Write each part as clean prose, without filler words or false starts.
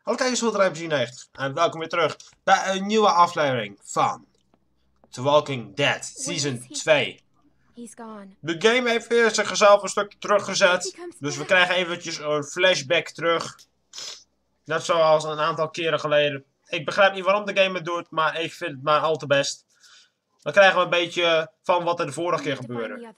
Hallo kijkers van Bedrijf 90 en welkom weer terug bij een nieuwe aflevering van The Walking Dead Season 2. De game heeft weer zichzelf een stukje teruggezet, dus we krijgen eventjes een flashback terug. Net zoals een aantal keren geleden. Ik begrijp niet waarom de game het doet, maar ik vind het maar al te best. Dan krijgen we een beetje van wat er de vorige keer gebeurde.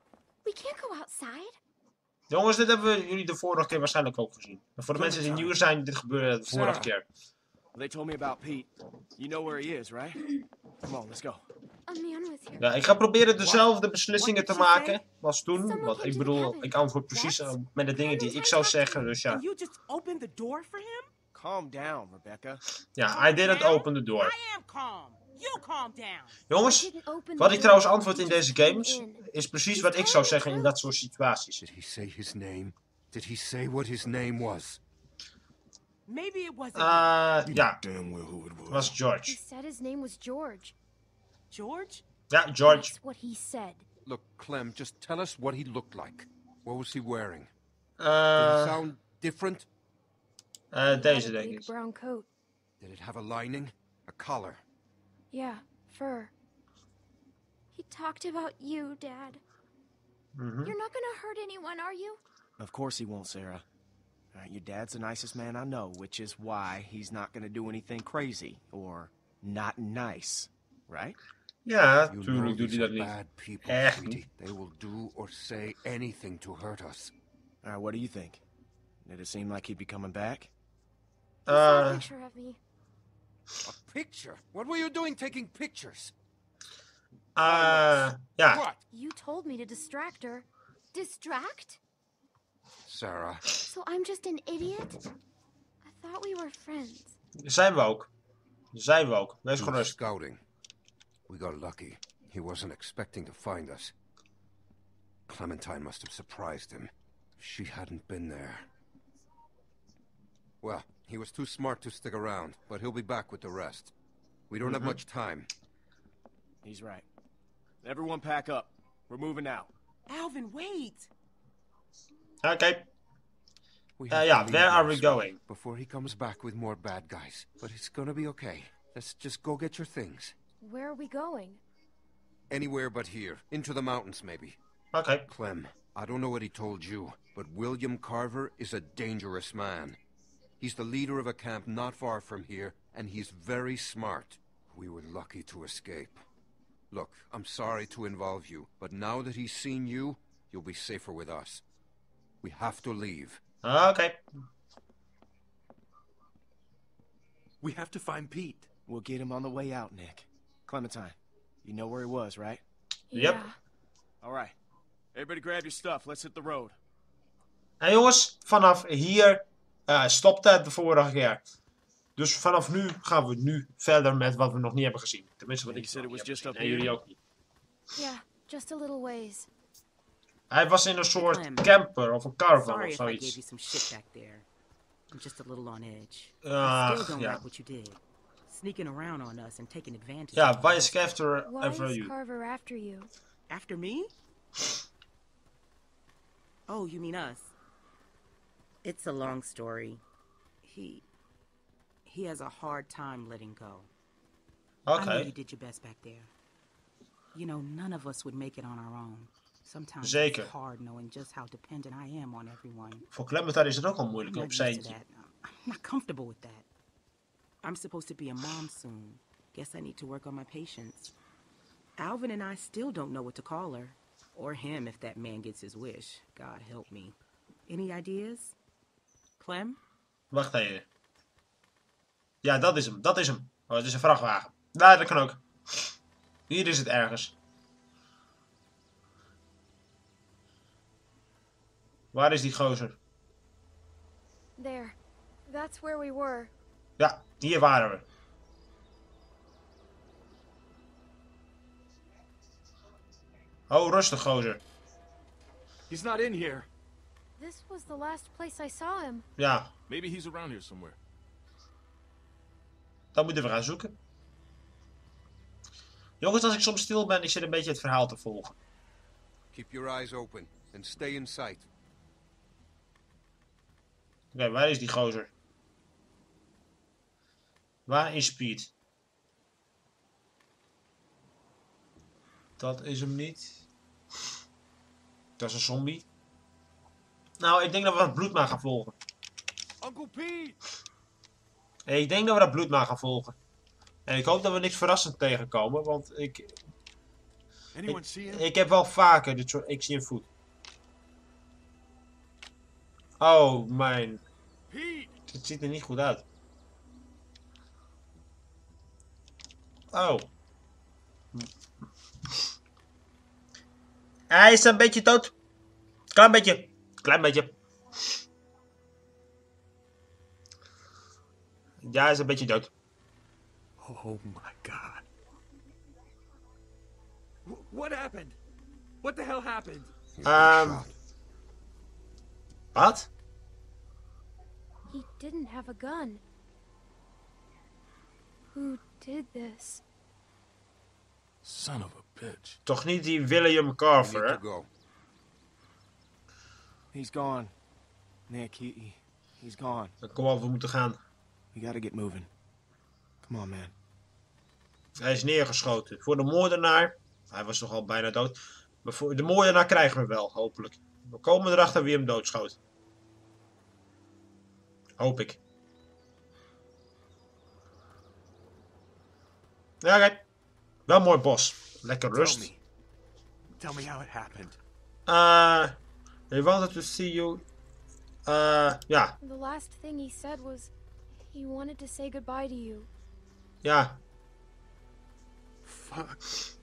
Jongens, dit hebben jullie de vorige keer waarschijnlijk ook gezien. En voor de mensen die nieuw zijn, dit gebeurde de vorige keer. They told me about Pete. You know where he is, right? Come on, let's go. Ja, ik ga proberen dezelfde beslissingen te maken als toen. Want ik bedoel, ik antwoord precies met de dingen die ik zou zeggen, dus ja. You just opened the door for him? Calm down, Rebecca. Ja, I didn't open the door. I am calm. You calm down. Jongens, wat ik trouwens antwoord in deze games, is precies wat ik zou zeggen in dat soort situaties. Did he say his name? Did he say what his name was? Maybe it wasn't Ja, Damn well who it was. het was George. He said his name was George. George. Ja, George. That's what he said. Look, Clem, just tell us what he looked like. What was he wearing? Did he sound different? Deze Had a denk big ik. brown coat. Did it have a lining? A collar? Yeah, fur. He talked about you, Dad. You're not gonna hurt anyone, are you? Of course he won't, Sarah. Your dad's the nicest man I know, which is why he's not gonna do anything crazy or not nice, right? Ja, You know tuurlijk doet hij these dat are niet. bad people, Echt sweetie. They will do or say anything to hurt us. All right, what do you think? Did it seem like he'd be coming back? He saw a picture of me. A picture? What were you doing taking pictures? Ja. What? You told me to distract her. Distract? Sarah. So I'm just an idiot? I thought we were friends. Zijn we ook. Zijn we ook. Wees He was gerust. scouting. We got lucky. He wasn't expecting to find us. Clementine must have surprised him. If she hadn't been there. Well, he was too smart to stick around, but he'll be back with the rest. We don't have much time. He's right. Everyone pack up. We're moving out. Alvin, wait. Oké. We have Yeah, to leave where are now, we sweetie, going? Before he comes back with more bad guys. But it's gonna be okay. Let's just go get your things. Where are we going? Anywhere but here. Into the mountains, maybe. Oké. Clem, I don't know what he told you, but William Carver is a dangerous man. He's the leader of a camp not far from here, and he's very smart. We were lucky to escape. Look, I'm sorry to involve you, but now that he's seen you, you'll be safer with us. We have to leave. Oké. We have to find Pete. We'll get him on the way out, Nick. Clementine, you know where he was, right? Yep. Yeah. All right. Everybody grab your stuff. Let's hit the road. En jongens, vanaf hier stopte het de vorige keer. Dus vanaf nu gaan we nu verder met wat we nog niet hebben gezien. Tenminste wat You ik said nog it niet was heb just gezien. up En here? jullie ook niet. Yeah, just a little ways. Hij was in een soort Clem. camper of een caravan Sorry of if I gave you zoiets. some shit back there. I'm just a little on edge. I Ach, still don't ja. like what you did. Sneaking around on us and taking advantage Ja, of why us. is after Why is you? Carver after you? After me? Oh, you mean us? It's a long story. He has a hard time letting go. I know you Oké, did your best back there. You know, none of us would make it on our own. Sometimes Zeker. it's hard knowing just how dependent I am on everyone. voor Clementine is het ook al I'm moeilijk not op used to zijntje. that. I'm not comfortable with that. I'm supposed to be a mom soon. Guess I need to work on my patience. Alvin and I still don't know what to call her. Or him if that man gets his wish. God help me. Any ideas? Clem? Wacht even. Ja, dat is hem. Dat is hem. Oh, het is een vrachtwagen. Nee, dat kan ook. Hier is het ergens. Waar is die gozer? There. That's where we were. Ja, hier waren we. Oh, rustig gozer. He's not in here. This was the last place I saw him. Ja, Maybe he's around here somewhere. dat moeten we gaan zoeken. Jongens, als ik soms stil ben, ik zit een beetje het verhaal te volgen. Keep your eyes open and stay in sight. Oké, waar is die gozer? Waar is Piet? Dat is hem niet. Dat is een zombie. Nou, ik denk dat we dat bloed maar gaan volgen. Uncle Pete! Ik denk dat we dat bloed maar gaan volgen. En ik hoop dat we niks verrassend tegenkomen, want Anyone see him? ik heb wel vaker dit soort... Ik zie een voet. Oh, mijn... Pete! Dit ziet er niet goed uit. Oh. Hij is een beetje dood. Klein beetje. Klein beetje. Ja, hij is een beetje dood. Oh my god. What happened? What the hell happened? He's been shot. Wat? He didn't have a gun. Who did this? Son of a bitch. Toch niet die William We Carver, need hè? to go. He's gone. Nick, he's gone. Dan kom op, we moeten gaan. We gotta get moving. Come on, man. Hij is neergeschoten. Voor de moordenaar. Hij was toch al bijna dood. Maar voor de moordenaar krijgen we wel, hopelijk. We komen erachter wie hem doodschoot. Hoop ik. Ja, kijk. Wel mooi bos. Lekker rust. Tell me how it happened. He wanted to see you. Ja. The last thing he said was he wanted to say goodbye to you. Ja. Fuck.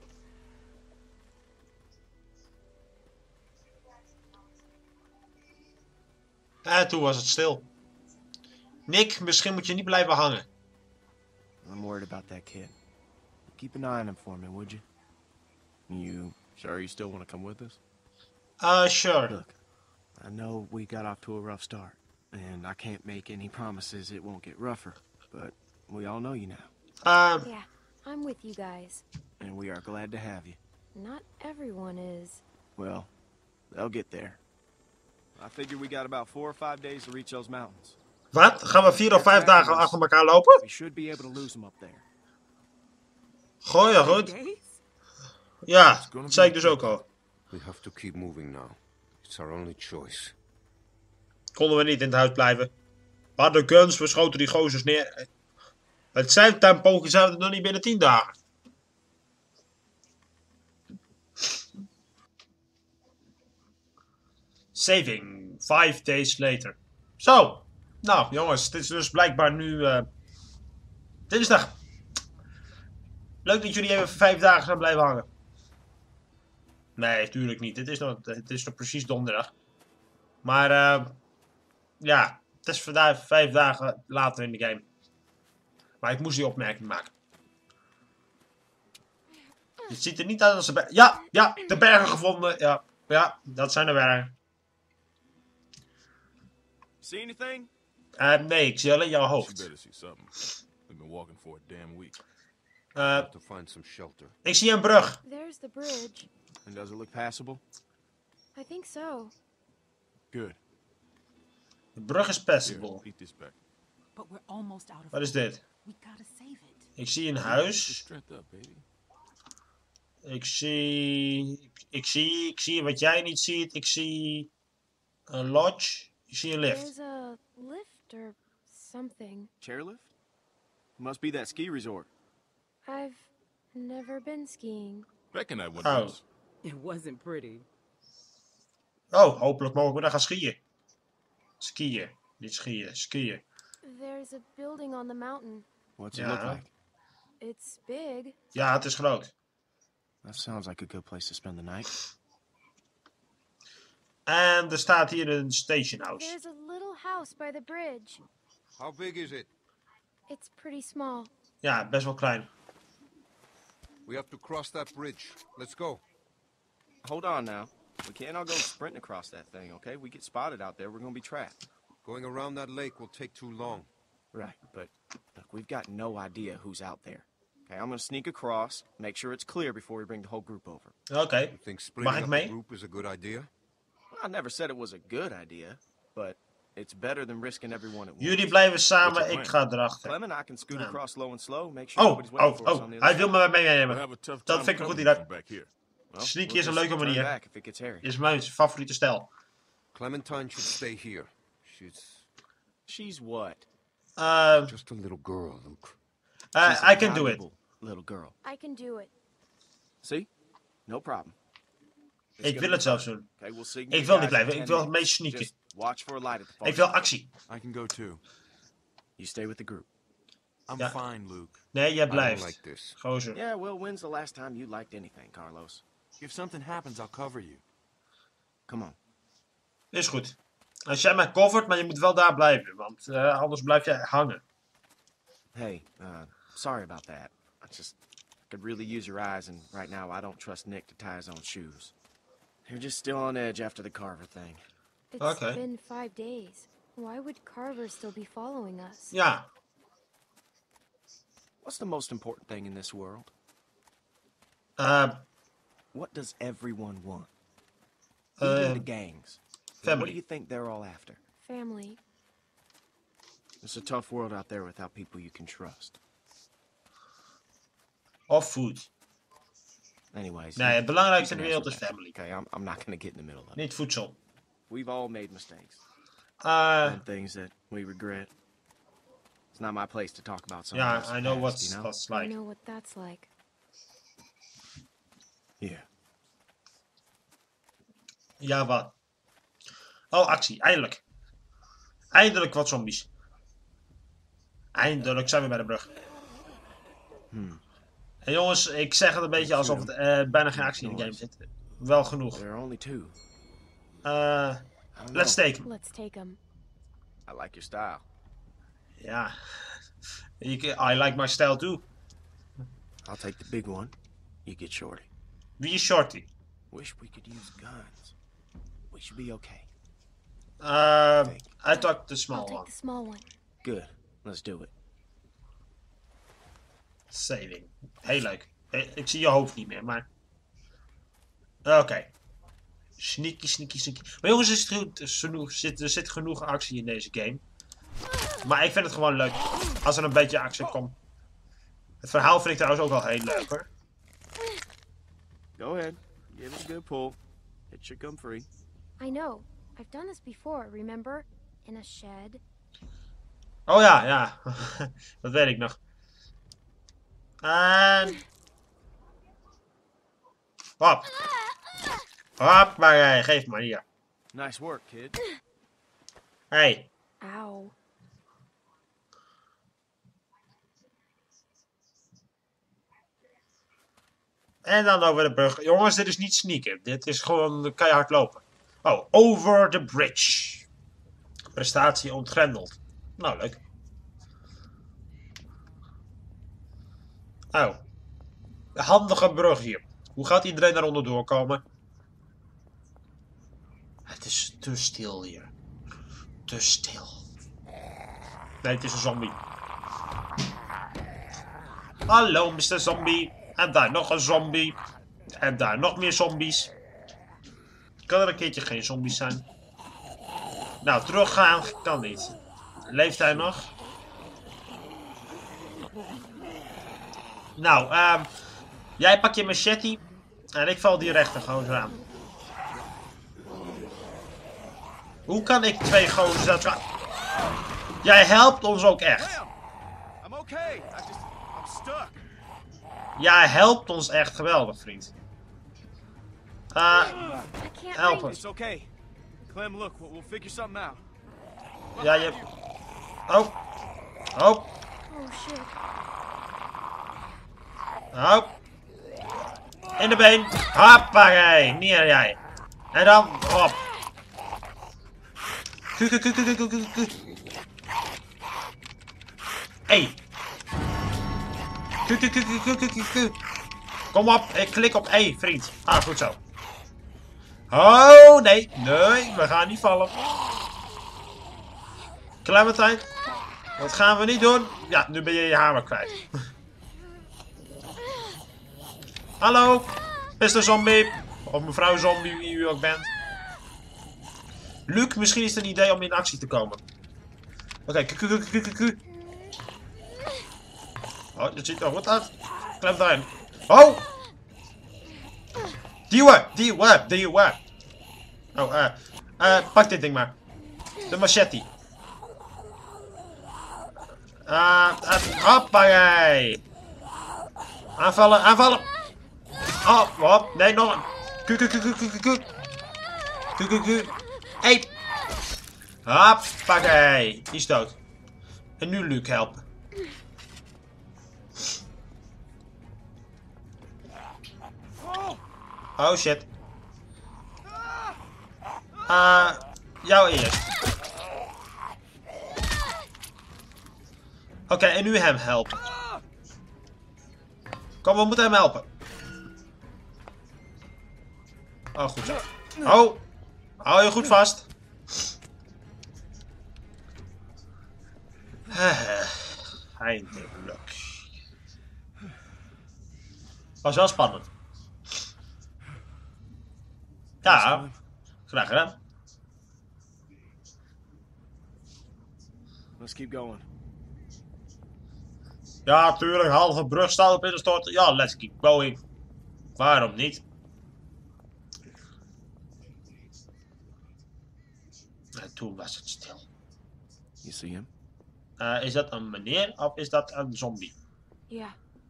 En toen was het stil. Nick, misschien moet je niet blijven hangen. I'm worried about that kid. Keep an eye on him for me, would you? You sure you still want to come with us? Sure. Look, I know we got off to a rough start, and I can't make any promises it won't get rougher, but we all know you now, Yeah, I'm with you guys. and we are glad to have you. Not everyone is. Well, they'll get there. I figure we got about 4 or 5 days to reach those mountains. Wat? Gaan we 4 of 5 dagen achter elkaar lopen? We should be able to lose them up there. Goh, ja, goed. Days? Ja, dat zei ik dus ook al. We have to keep moving now. It's our only choice. Konden we niet in het huis blijven. We hadden guns, we schoten die gozers neer. Het zijn tempo zijn het nog niet binnen 10 dagen. Saving 5 days later. Zo. Nou jongens, het is dus blijkbaar nu dinsdag. Leuk dat jullie even 5 dagen zijn blijven hangen. Nee, natuurlijk niet. Het is nog precies donderdag. Maar ja, het is vandaag 5 dagen later in de game. Maar ik moest die opmerking maken. Het ziet er niet uit als de bergen. Ja, de bergen gevonden. Ja, dat zijn de bergen. See anything? Nee, ik zie alleen jouw You hoofd. better see something. We've been walking for a damn week. We have to find some shelter. Ik zie een brug. There's the bridge. And does it look passable? I think so. Good. De brug is Here, passable. eat this back. But we're almost out of Wat is food. dit? We gotta save it. Ik zie een Get huis. strength up, baby. Ik zie wat jij niet ziet. Ik zie een lodge. Ik zie een lift. There's a lift or something. Chairlift? Must be that ski resort. I've never been skiing. Reckon that one Oh. was. It wasn't pretty. Oh, hopelijk mogen we daar gaan skiën. Skiën. Niet skiën, skiën. There's a building on the mountain. What's it look Yeah. like? It's big. Ja, het is groot. That sounds like a good place to spend the night. En er staat hier een station house. There's a little house by the bridge. How big is it? It's pretty small. Ja, best wel klein. We have to cross that bridge. Let's go. Hold on now. We can't all go sprinting across that thing, okay? We get spotted out there, we're gonna be trapped. Going around that lake will take too long. Right, but look, we've got no idea who's out there. Okay, I'm gonna sneak across, make sure it's clear before we bring the whole group over. Oké. You think splitting Mag ik up mee? the group is a good idea? I never said it was a good idea, but It's better than risking everyone at once. Jullie blijven samen, ik ga erachter. Clem and I can scoot Ja. across low and slow. Make sure nobody's waiting for us on the other Hij wil me We'll meenemen. have a tough Dat time vind ik een goed covering idee. from back here. Well, Sneaky we'll is een just leuke turn manier. back if it gets hairy. Is mijn favoriete stijl. Clementine should stay here. She's what? Just a little girl, Luke. She's a I can do it. valuable little girl. I can do it. See? No problem. It's Ik gonna wil be het zelfs fun. doen. Okay, we'll signal Ik you wil niet guys in blijven, ik 10 wil minutes. mee sneaken. Just watch for a light at the far Ik wil side. actie. I can go too. You stay with the group. I'm Ja. fine, Luke. Nee, jij I don't blijft. like this. Gozer. Yeah, well, when's the last time you liked anything, Carlos? If something happens, I'll cover you. Come on. Is goed. Als jij mij covert, maar je moet wel daar blijven. Want anders blijf jij hangen. Hey, sorry about that. I could really use your eyes, and right now I don't trust Nick to tie his own shoes. You're just still on edge after the Carver thing. It's Okay. been 5 days. Why would Carver still be following us? Ja. What's the most important thing in this world? What does everyone want? Even the gangs. What do Family. you think they're all after? Family. It's a tough world out there without people you can trust. Of food. Anyways. Nee, you- het belangrijkste in you de can wereld is answer family. that. Okay, I'm not gonna get in the middle of it. Niet voedsel. We've all made mistakes. Uh, And things that we regret. It's not my place to talk about something yeah, else's I know past, you know? what's I like. know what that's like. Yeah. Ja, wat? Oh, actie. Eindelijk. Eindelijk wat zombies. Eindelijk zijn we bij de brug. En jongens, ik zeg het een beetje alsof het bijna geen actie in de game zit. Wel genoeg. There are only two. Let's take him. Let's take him. I like your style. Ja. I like my style too. I'll take the big one. You get Shorty. Wie is Shorty? Wish we could use guns. We should be okay. I took the I'll small take one. the small one. Good. Let's do it. Saving. Heel leuk. Ik zie je hoofd niet meer, maar... Oké. Sneaky, sneaky, sneaky. Maar jongens, er zit genoeg actie in deze game. Maar ik vind het gewoon leuk. Als er een beetje actie komt. Het verhaal vind ik trouwens ook wel heel leuk hoor. Go ahead. Give it a good pull. It should come free. I know. I've done this before, remember? In a shed. Oh ja, ja. Dat weet ik nog. En... Hop. Hop, maar geef maar hier. Nice work, kid. Hey. Ow. En dan over de brug. Jongens, dit is niet sneaken. Dit is gewoon keihard lopen. Oh, over the bridge. Prestatie ontgrendeld. Nou, leuk. Oh. Handige brug hier. Hoe gaat iedereen daaronder doorkomen? Het is te stil hier. Te stil. Nee, het is een zombie. Hallo, Mr. Zombie. En daar nog een zombie. En daar nog meer zombies. Kan er een keertje geen zombies zijn? Nou, teruggaan kan niet. Leeft hij nog? Nou, jij pak je machete. En ik val die rechter gozer aan. Hoe kan ik twee gozers dat... Jij helpt ons ook echt. I'm okay. I'm stuck. I Jij helpt ons echt geweldig, vriend. can't Help reach. us. It's okay. Clem, look, we'll figure something out. Ja, je... Oh. Oh. Oh shit. Oh. In de been. Hoppakee. Neer jij. En dan op. Hey. Kom op. Ik klik op E, vriend. Ah, goed zo. Oh, nee. Nee, we gaan niet vallen. Clementine. Dat gaan we niet doen. Ja, nu ben je je hamer kwijt. Hallo, Mr. Zombie. Of mevrouw Zombie, wie u ook bent. Luke, misschien is het een idee om in actie te komen. Oké, Oh, dat ziet er goed uit. Klem daarin. Oh! Duwen! Oh, pak dit ding maar. De machete. Hoppakee. Aanvallen. Oh, hop. Nee, nog een. Hey. Hoppakee. Die is dood. En nu Luke helpen. Oh shit. Jou eerst. Oké, en nu hem helpen. Kom, we moeten hem helpen. Oh, goed zo. Oh, hou je goed vast. Eindelijk. Was wel spannend. Ja, graag gedaan. Let's keep going. Ja, tuurlijk, halve brug staat op in de stort. Ja, let's keep going. Waarom niet? En toen was het stil. You see him? Is dat een meneer of is dat een zombie? Yeah.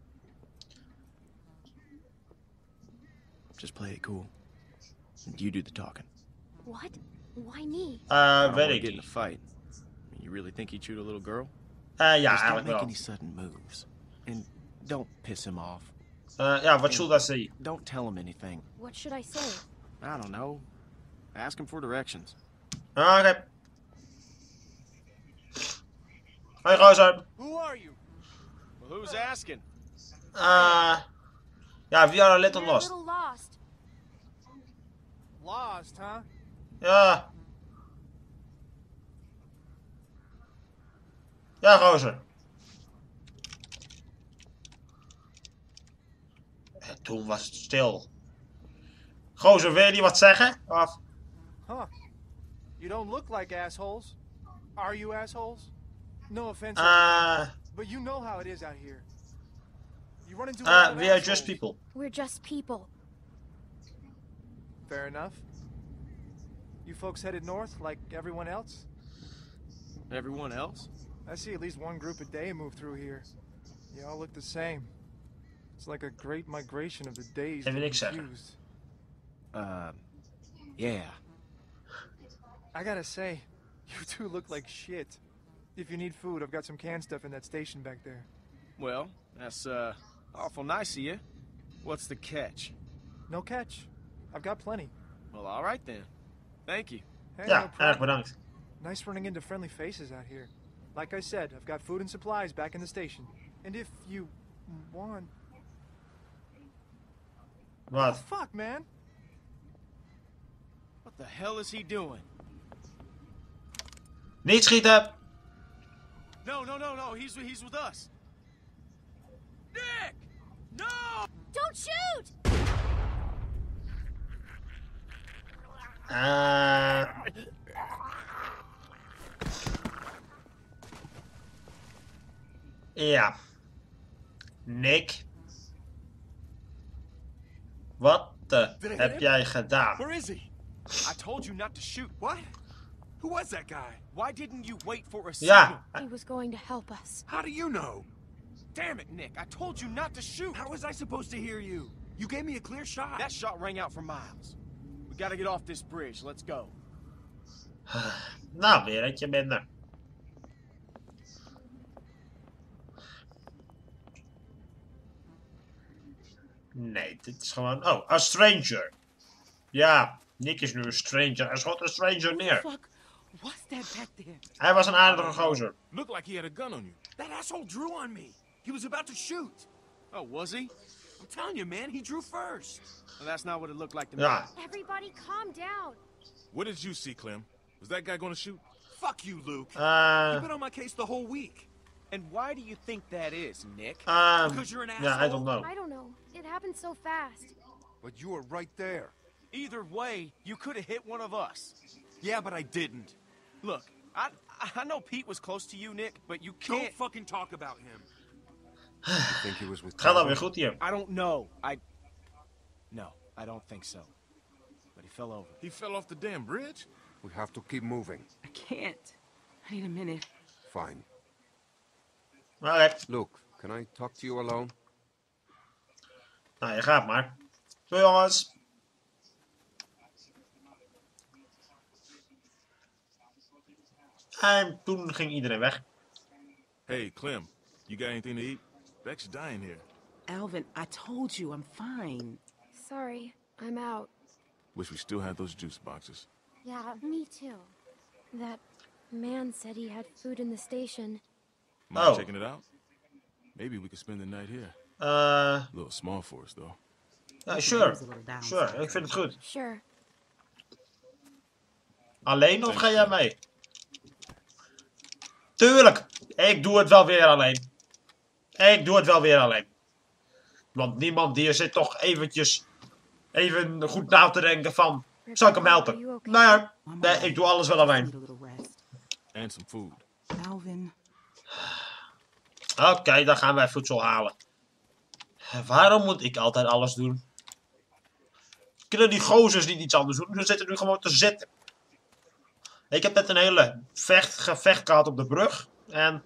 Just play it cool. And you do the talking. What? Why me? I don't Weet wanna ik get in niet. a fight. You really think he chewed a little girl? Ja, Just don't eigenlijk make wel. any sudden moves. And don't piss him off. Ja, what should I say? Don't tell him anything. What should I say? I don't know. Ask him for directions. Oké. Hoi, gozer. Who are you? Well, who's asking? Ja, we are a little We're a lost. little lost. Lost, huh? Ja. Ja, gozer. En toen was het stil. Gozer, wil je niet wat zeggen? Of? Huh. You don't look like assholes. Are you assholes? No offense, but you know how it is out here. You run into a lot of we are assholes. just people. We're just people. Fair enough. You folks headed north like everyone else? Everyone else? I see at least one group a day move through here. You all look the same. It's like a great migration of the days Even niks zeggen. confused. Yeah. I gotta say, you two look like shit. If you need food, I've got some canned stuff in that station back there. Well, that's, awful nice of you. What's the catch? No catch. I've got plenty. Well, all right then. Thank you. Hey, Ja, no erg problem. bedankt. Nice running into friendly faces out here. Like I said, I've got food and supplies back in the station. And if you want... Wat? Fuck, man! What the hell is he doing? Niet schieten! No, he's with us. Nick! No! Don't shoot! Ja. Nick. Wat heb jij gedaan? Where is he? I told you not to shoot. What? Who was that guy? Why didn't you wait for a signal? Ja. He was going to help us. How do you know? Damn it, Nick. I told you not to shoot. How was I supposed to hear you? You gave me a clear shot. That shot rang out for miles. We gotta get off this bridge. Let's go. Nou, weer eentje minder. Nee, dit is gewoon... Oh, a stranger. Ja, Nick is nu een stranger. Hij schot een stranger neer. Fuck, what's that back there? Hij was een aardige gozer. Looked like he had a gun on you. That asshole drew on me. He was about to shoot. Oh, was he? I'm telling you, man, he drew first. Well, that's not what it looked like to me. Ja. Everybody calm down. What did you see, Clem? Was that guy gonna shoot? Fuck you, Luke. You've been Uh, on my case the whole week. And why do you think that is, Nick? Because you're an asshole. yeah, I don't know. I don't know. It happened so fast. But you were right there. Either way, you could have hit one of us. Yeah, but I didn't. Look, I know Pete was close to you, Nick, but you can't... Don't fucking talk about him. You think he was with Gaat dan Carver? weer goed hier. I don't know. No, I don't think so. But he fell over. He fell off the damn bridge? We have to keep moving. I can't. I need a minute. Fine. Oké. Luke, can I talk to you alone? Nou, je gaat maar. Doei jongens. En toen ging iedereen weg. Hey, Clem, you got anything to eat? Beck's dying here. Alvin, I told you I'm fine. Sorry, I'm out. Wish we still had those juice boxes. Yeah, me too. That man said he had food in the station. Mind Oh. checking it out? Maybe we could spend the night here. A little small for us, though. Sure. Sure, ik vind het goed. Sure. Alleen of ga jij mee? Tuurlijk! Ik doe het wel weer alleen. Ik doe het wel weer alleen. Want niemand hier zit toch eventjes... Even goed na te denken van... Zal ik hem helpen? Nou ja, nee, ik doe alles wel alleen. Need a little rest. And some food. Alvin. Oké, dan gaan wij voedsel halen. Waarom moet ik altijd alles doen? Kunnen die gozers niet iets anders doen? Ze zitten nu gewoon te zitten. Ik heb net een hele gevecht gehad op de brug. En...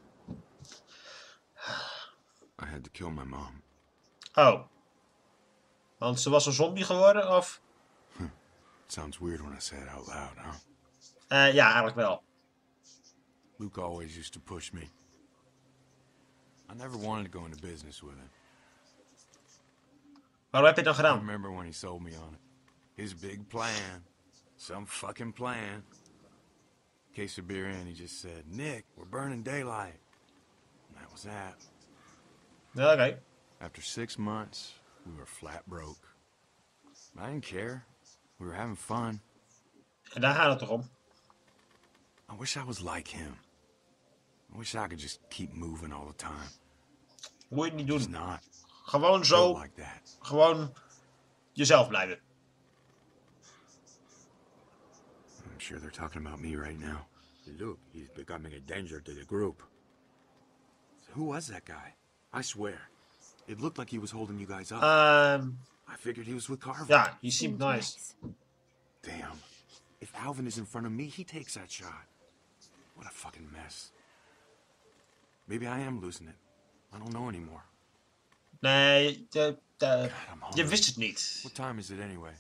I had to kill my mom. Oh. Want ze was een zombie geworden, of? It sounds weird when I say it out loud, huh? Ja, eigenlijk wel. Luke always used to push me. I never wanted to go into business with him. Waarom heb je het dan I gedaan? remember when he sold me on it. His big plan. Some fucking plan. Case of beer in, he just said, Nick, we're burning daylight. And that was that. Ja, oké. After 6 months, we were flat broke. I didn't care. We were having fun. En daar gaat het toch om? I wish I was like him. I wish I could just keep moving all the time. Moet je niet Just doen. not. Gewoon zo. Built like that. Gewoon jezelf blijven. I'm sure they're talking about me right now. Luke, he's becoming a danger to the group. So who was that guy? I swear. It looked like he was holding you guys up. I figured he was with Carver. Ja, he seemed nice. Damn. If Alvin is in front of me, he takes that shot. What a fucking mess. Maybe I am losing it. I don't know anymore. Nee, God, I'm je hungry. wist het niet. What time is it anyway?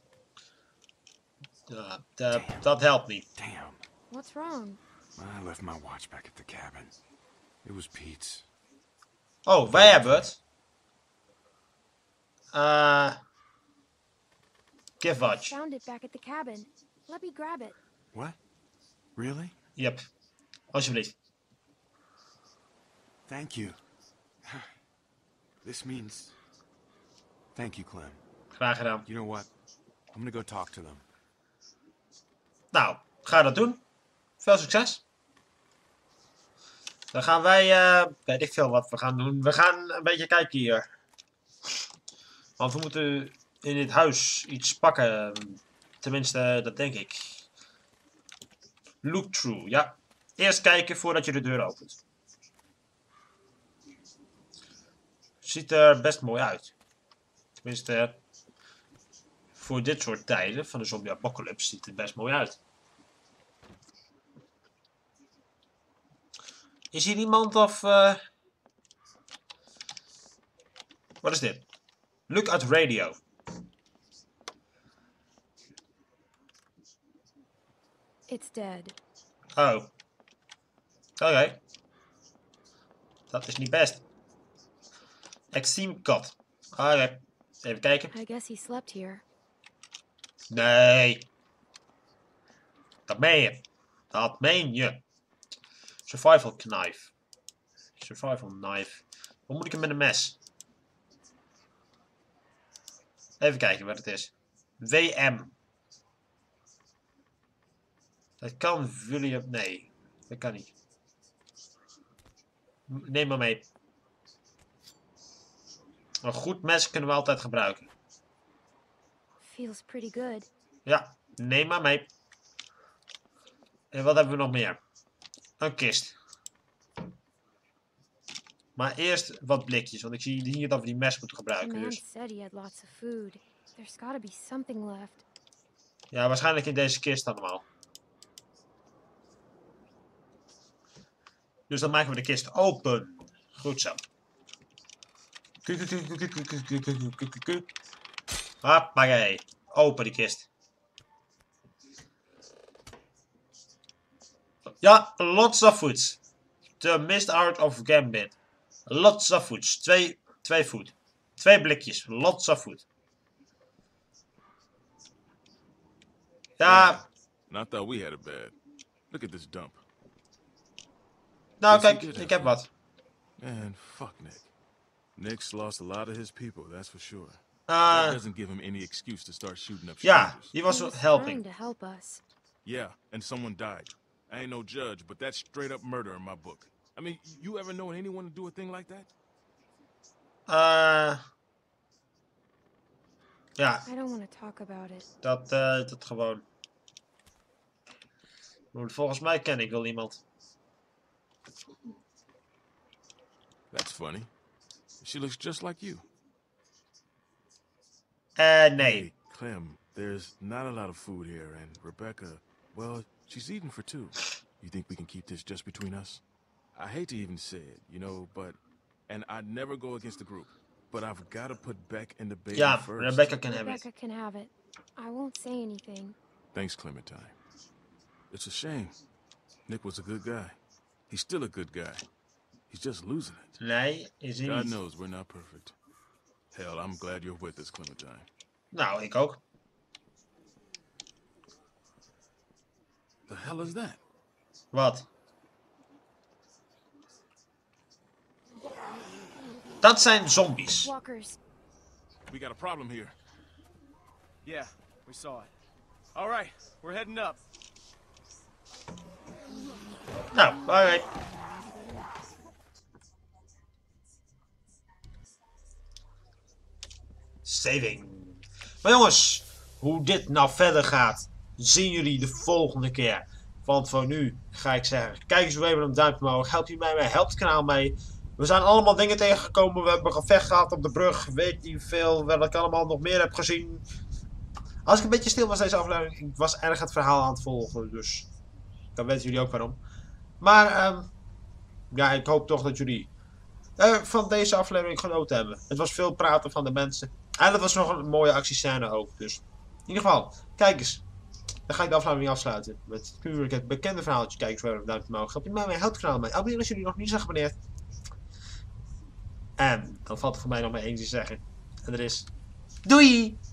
Dat helpt niet. Damn. What's wrong? I left my watch back at the cabin. It was Pete's. Oh, wij hebben het. Give watch. Found it back at the cabin. Let me grab it. What? Really? Yep. Alsjeblieft. Thank you. This means... Thank you, Clem. Graag gedaan. You know what? I'm gonna go talk to them. Nou, ga dat doen. Veel succes. Dan gaan wij, weet ik veel wat we gaan doen. We gaan een beetje kijken hier. Want we moeten in dit huis iets pakken. Tenminste, dat denk ik. Look through, ja. Eerst kijken voordat je de deur opent. Ziet er best mooi uit. Tenminste, voor dit soort tijden van de zombie apocalypse ziet het best mooi uit. Is hier iemand of... Wat is dit? Look at radio. It's dead. Oh. Oké. Dat is niet best. Extreme cut. Oké. Even kijken. I guess he slept here. Nee. Dat meen je. Dat meen je. Survival knife. Survival knife. Hoe moet ik hem met een mes? Even kijken wat het is. WM. Dat kan William... Nee. Dat kan niet. Neem maar mee. Een goed mes kunnen we altijd gebruiken. Feels pretty good. Ja, neem maar mee. En wat hebben we nog meer? Een kist. Maar eerst wat blikjes, want ik zie hier dat we die mes moeten gebruiken. Dus. Ja, waarschijnlijk in deze kist allemaal. Dus dan maken we de kist open. Goed zo. Hoppakee. Open die kist. Ja, lots of foods. The mist out of Gambit. Lots of foods. Twee food. 2 blikjes. Lots of food. Ja. Not that we had it bad. Look at this dump. Nou, kijk, ik heb wat. Man, fuck Nick. Nick's lost a lot of his people, that's for sure. That doesn't give him any excuse to start shooting up strangers. Ja, he was helping. Yeah, and someone died. I ain't no judge, but that's straight up murder in my book. I mean, you ever known anyone to do a thing like that? Ja. I don't want to talk about it. Dat gewoon. Volgens mij ken ik wel iemand. That's funny. She looks just like you. Nee. Hey, Clem, there's not a lot of food here, and Rebecca, well, she's eating for 2. You think we can keep this just between us? I hate to even say it, you know, but... And I'd never go against the group. But I've got to put Beck in the baby first. Rebecca can have it. Rebecca can have it. I won't say anything. Thanks, Clementine. It's a shame. Nick was a good guy. He's still a good guy. He's just losing it. Nee, is hij God niet. knows we're not perfect. Hell, I'm glad you're with us, Clementine. Nou, ik ook. The hell is that? Wat? Dat zijn zombies. Walkers. We got a problem here. Yeah, we saw it. All right, we're heading up. Nou, alright. Saving. Maar jongens, hoe dit nou verder gaat, zien jullie de volgende keer. Want voor nu ga ik zeggen, kijk eens even een duimpje omhoog. Help je mij mee, help het kanaal mee. We zijn allemaal dingen tegengekomen. We hebben een gevecht gehad op de brug. Weet niet veel wat ik allemaal nog meer heb gezien. Als ik een beetje stil was deze aflevering, ik was erg het verhaal aan het volgen. Dus dan weten jullie ook waarom. Maar ja, ik hoop toch dat jullie van deze aflevering genoten hebben. Het was veel praten van de mensen. En het was nog een mooie actiescène ook. Dus in ieder geval, kijk eens. Dan ga ik de aflevering afsluiten. Met natuurlijk het bekende verhaaltje. Kijk eens waar een duimpje omhoog. Help je mij mee, help het kanaal mee. Abonneer als jullie nog niet zijn geabonneerd. En dan valt er voor mij nog maar één te zeggen. En dat is... Doei!